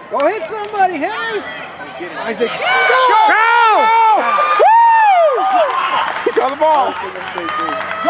Go hit somebody, hey! Isaac, Go! go! Woo! Throw the ball.